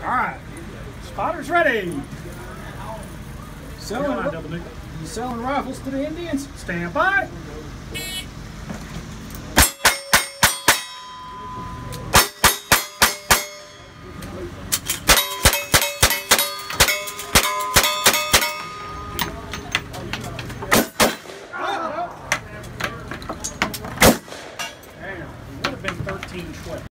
All right, spotters ready. Selling rifles to the Indians. Stand by. Damn, it would have been 13-12.